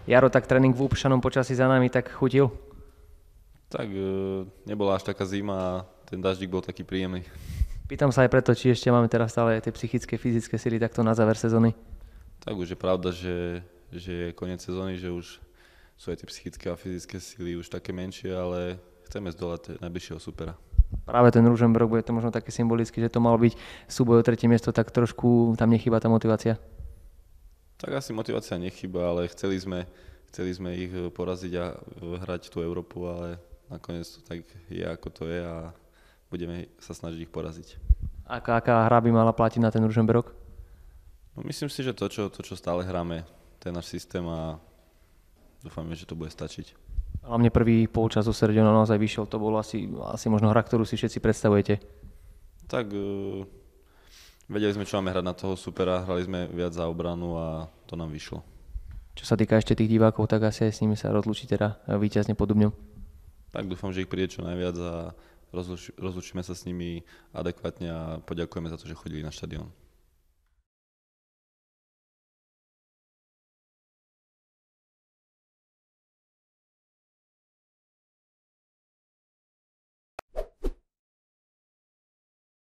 Jaro, tak tréning v upšanom počasí za nami tak chutil? Tak nebola až taká zima a ten daždík bol taký príjemný. Pýtam sa aj preto, či ešte máme teraz stále tie psychické, fyzické sily takto na záver sezóny. Tak už je pravda, že je koniec sezóny, že už sú aj tie psychické a fyzické sily už také menšie, ale chceme zdolať najbližšieho supera. Práve ten Ružomberok, bude to možno také symbolicky, že to malo byť súboj o tretie miesto, tak trošku tam nechýba tá motivácia. Tak asi motivácia nechýba, ale chceli sme ich poraziť a hrať tú Európu, ale nakoniec to tak je, ako to je a budeme sa snažiť ich poraziť. Aká hra by mala platiť na ten Ružomberok? No, myslím si, že to, čo stále hráme, ten náš systém a dúfame, že to bude stačiť. Hlavne prvý polčas zo Serediona naozaj vyšiel, to bolo asi možno hra, ktorú si všetci predstavujete. Tak vedeli sme, čo máme hrať na toho supera, hrali sme viac za obranu a to nám vyšlo. Čo sa týka ešte tých divákov, tak asi aj s nimi sa rozlúči teda víťazne pod Dubňom. Tak dúfam, že ich príde čo najviac a rozlúčime sa s nimi adekvátne a poďakujeme za to, že chodili na štadión.